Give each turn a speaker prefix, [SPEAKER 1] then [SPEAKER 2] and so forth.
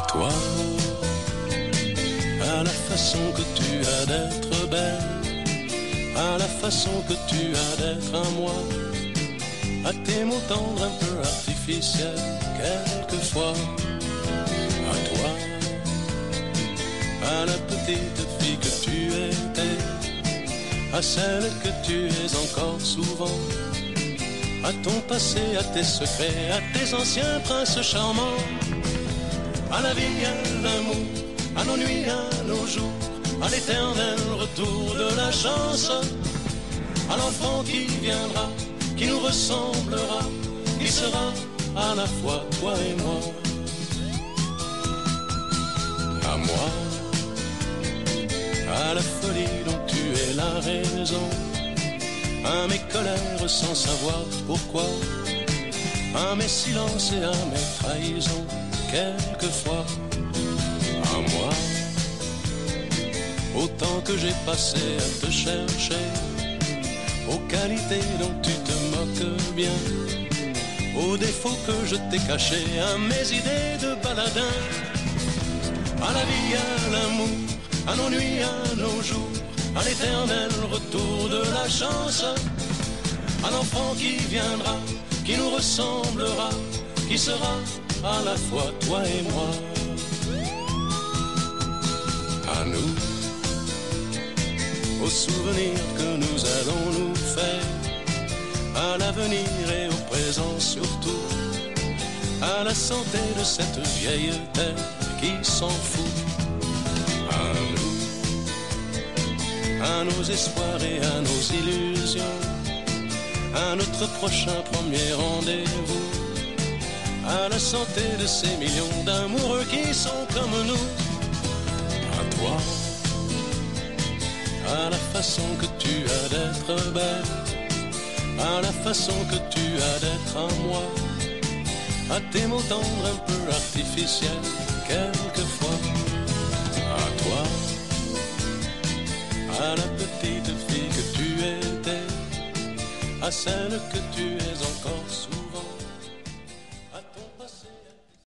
[SPEAKER 1] toi, à la façon que tu as d'être belle, à la façon que tu as d'être à moi, à tes mots tendres un peu artificiels, quelquefois, à toi, à la petite fille que tu étais, à celle que tu es encore souvent, à ton passé, à tes secrets, à tes anciens princes charmants, à la vie, à l'amour, à nos nuits, à nos jours, à l'éternel retour de la chance, à l'enfant qui viendra, qui nous ressemblera, qui sera à la fois toi et moi. À moi, à la folie dont tu es la raison, à mes colères sans savoir pourquoi, à mes silences et à mes trahisons, quelquefois. À moi, autant que j'ai passé à te chercher, aux qualités dont tu te moques bien, aux défauts que je t'ai cachés, à mes idées de baladin, à la vie, à l'amour, à nos nuits, à nos jours, à l'éternel retour de la chance, à l'enfant qui viendra, qui nous ressemblera, qui sera à la fois toi et moi. À nous, aux souvenirs que nous allons nous faire, à l'avenir et au présent surtout, à la santé de cette vieille terre qui s'en fout. À nous, à nos espoirs et à nos illusions, à notre prochain premier rendez-vous, à la santé de ces millions d'amoureux qui sont comme nous. À toi, à la façon que tu as d'être belle, à la façon que tu as d'être à moi, à tes mots tendres un peu artificiels, quelquefois. À toi, à la petite fille que tu étais, à celle que tu es encore